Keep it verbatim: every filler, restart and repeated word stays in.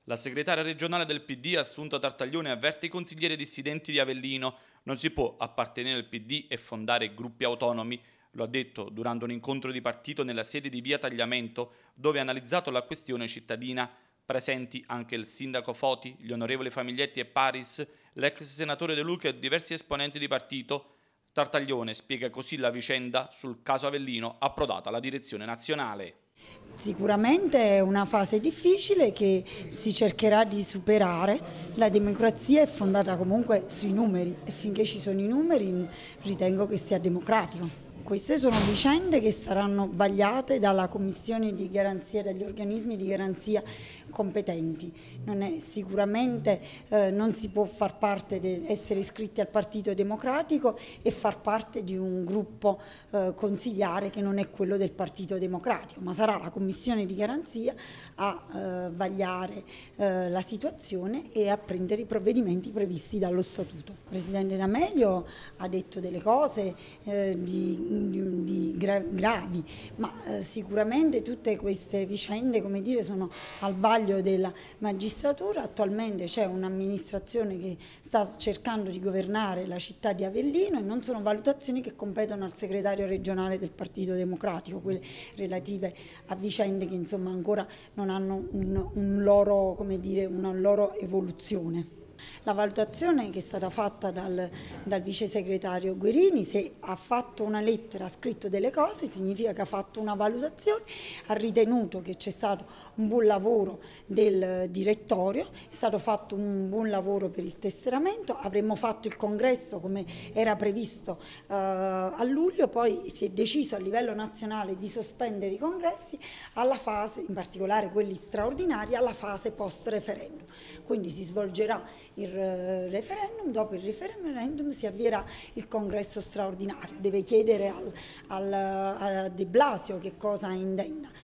La segretaria regionale del P D, Assunta Tartaglione, avverte i consiglieri dissidenti di Avellino: non si può appartenere al P D e fondare gruppi autonomi. Lo ha detto durante un incontro di partito nella sede di Via Tagliamento, dove ha analizzato la questione cittadina. Presenti anche il sindaco Foti, gli onorevoli Famiglietti e Paris, l'ex senatore De Luca e diversi esponenti di partito. Tartaglione spiega così la vicenda sul caso Avellino, approdata alla direzione nazionale. Sicuramente è una fase difficile che si cercherà di superare. La democrazia è fondata comunque sui numeri e finché ci sono i numeri ritengo che sia democratico. Queste sono vicende che saranno vagliate dalla Commissione di garanzia, dagli organismi di garanzia competenti. Non è, sicuramente eh, non si può far parte di essere iscritti al Partito Democratico e far parte di un gruppo eh, consigliare che non è quello del Partito Democratico, ma sarà la Commissione di garanzia a eh, vagliare eh, la situazione e a prendere i provvedimenti previsti dallo Statuto. Il Presidente D'Amelio ha detto delle cose eh, di Di, di gra gravi, ma eh, sicuramente tutte queste vicende, come dire, sono al vaglio della magistratura. Attualmente c'è un'amministrazione che sta cercando di governare la città di Avellino e non sono valutazioni che competono al segretario regionale del Partito Democratico, quelle relative a vicende che insomma ancora non hanno un, un loro, come dire, una loro evoluzione. La valutazione che è stata fatta dal, dal vice segretario Guerini, se ha fatto una lettera, ha scritto delle cose, significa che ha fatto una valutazione, ha ritenuto che c'è stato un buon lavoro del direttorio, è stato fatto un buon lavoro per il tesseramento, avremmo fatto il congresso come era previsto eh, a luglio, poi si è deciso a livello nazionale di sospendere i congressi alla fase, in particolare quelli straordinari, alla fase post referendum. Quindi si svolgerà il referendum, dopo il referendum si avvierà il congresso straordinario, deve chiedere al, al, a De Blasio che cosa intenda.